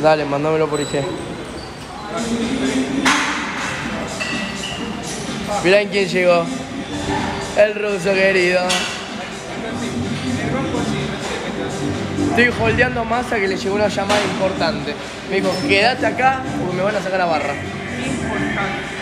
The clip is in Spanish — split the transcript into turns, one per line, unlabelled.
Dale, mándamelo por IG. Mirá en quién llegó. El ruso querido. Estoy holdeando a Massa que le llegó una llamada importante. Me dijo, quédate acá porque me van a sacar a barra.
Importante.